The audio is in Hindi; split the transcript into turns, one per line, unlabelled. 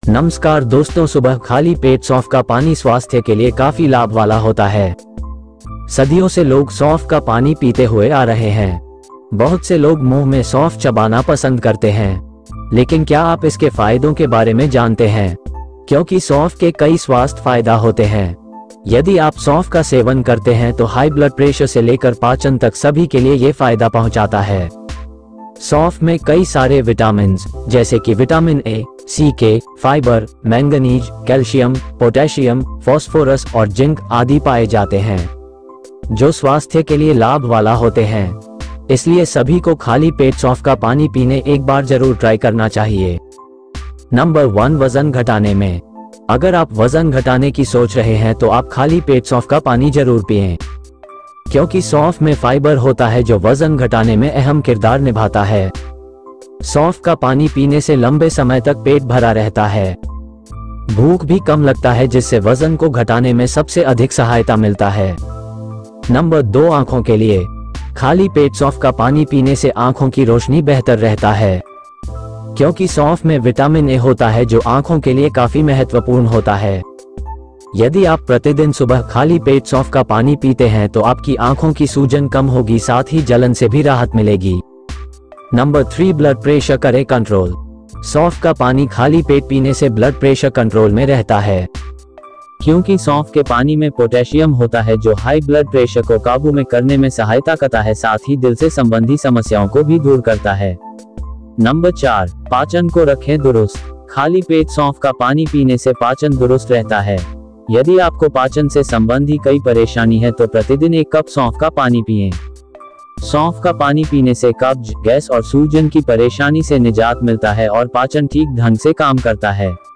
नमस्कार दोस्तों, सुबह खाली पेट सौंफ का पानी स्वास्थ्य के लिए काफी लाभ वाला होता है। सदियों से लोग सौंफ का पानी पीते हुए आ रहे हैं। बहुत से लोग मुंह में सौंफ चबाना पसंद करते हैं, लेकिन क्या आप इसके फायदों के बारे में जानते हैं? क्योंकि सौंफ के कई स्वास्थ्य फायदा होते हैं। यदि आप सौंफ का सेवन करते हैं तो हाई ब्लड प्रेशर से लेकर पाचन तक सभी के लिए ये फायदा पहुंचाता है। सौंफ में कई सारे विटामिन जैसे कि vitamin A, C, K, fibre, manganese, calcium, potassium, phosphorus और जिंक आदि पाए जाते हैं, जो स्वास्थ्य के लिए लाभ वाला होते हैं। इसलिए सभी को खाली पेट सौंफ का पानी पीने एक बार जरूर ट्राई करना चाहिए। नंबर 1, वजन घटाने में। अगर आप वजन घटाने की सोच रहे हैं तो आप खाली पेट सौंफ का पानी जरूर पिएं, क्योंकि सौंफ में फाइबर होता है जो वजन घटाने में अहम किरदार निभाता है। सौंफ का पानी पीने से लंबे समय तक पेट भरा रहता है, भूख भी कम लगता है, जिससे वजन को घटाने में सबसे अधिक सहायता मिलता है। नंबर 2, आंखों के लिए। खाली पेट सौंफ का पानी पीने से आंखों की रोशनी बेहतर रहता है, क्योंकि सौंफ में विटामिन ए होता है जो आंखों के लिए काफी महत्वपूर्ण होता है। यदि आप प्रतिदिन सुबह खाली पेट सौंफ का पानी पीते हैं तो आपकी आंखों की सूजन कम होगी, साथ ही जलन से भी राहत मिलेगी। नंबर 3, ब्लड प्रेशर करे कंट्रोल। सौंफ का पानी खाली पेट पीने से ब्लड प्रेशर कंट्रोल में रहता है, क्योंकि सौंफ के पानी में पोटेशियम होता है जो हाई ब्लड प्रेशर को काबू में करने में सहायता करता है, साथ ही दिल से संबंधी समस्याओं को भी दूर करता है। नंबर 4, पाचन को रखें दुरुस्त। खाली पेट सौंफ का पानी पीने से पाचन दुरुस्त रहता है। यदि आपको पाचन से संबंधी कई परेशानी है तो प्रतिदिन 1 कप सौंफ का पानी पिएं। सौंफ का पानी पीने से कब्ज, गैस और सूजन की परेशानी से निजात मिलता है और पाचन ठीक ढंग से काम करता है।